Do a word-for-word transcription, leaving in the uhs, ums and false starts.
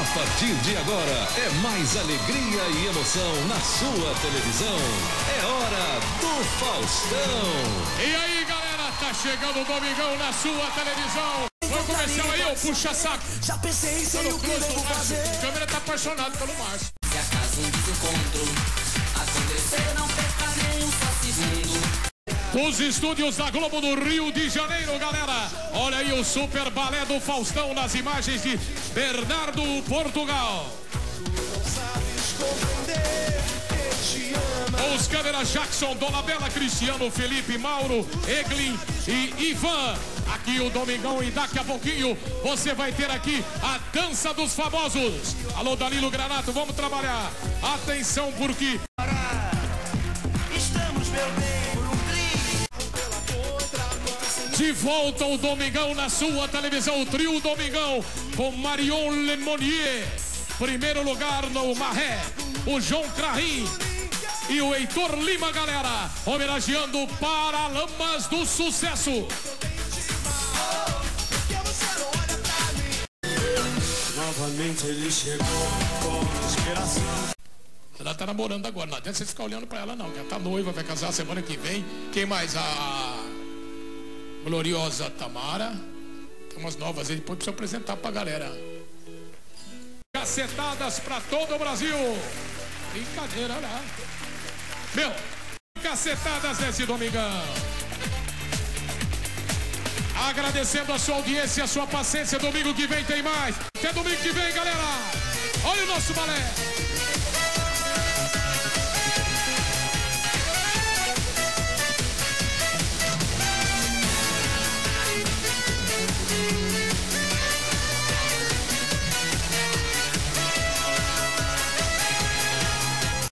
partir de agora é mais alegria e emoção na sua televisão. É hora do Faustão. E aí, galera, tá chegando o Domingão na sua televisão. Vamos começar aí, ô puxa-saco. Já pensei em ser o que devo fazer. A câmera tá apaixonada pelo Márcio. Se acaso um desencontro acontecer, não perca nem um só segundo. Os estúdios da Globo do Rio de Janeiro, galera. Olha aí o super balé do Faustão nas imagens de Bernardo, Portugal. Os câmeras Jackson, Dolabella, Cristiano, Felipe, Mauro, Eglin e Ivan. Aqui o Domingão e daqui a pouquinho você vai ter aqui a dança dos famosos. Alô, Danilo Granato, vamos trabalhar. Atenção porque... Estamos, meu bem. De volta o Domingão na sua televisão, o trio Domingão com Marion Lemonnier, primeiro lugar no Marré, o João Crarim e o Heitor Lima, galera, homenageando Paralamas do Sucesso. Novamente ele chegou com inspiração. Ela tá namorando agora, não adianta você ficar olhando pra ela não, que ela tá noiva, vai casar semana que vem. Quem mais? A... gloriosa Tamara. Tem umas novas aí, depois precisa apresentar pra galera. Cacetadas pra todo o Brasil. Brincadeira, olha. Meu, cacetadas nesse Domingão. Agradecendo a sua audiência, a sua paciência. Domingo que vem tem mais. Até domingo que vem, galera. Olha o nosso balé.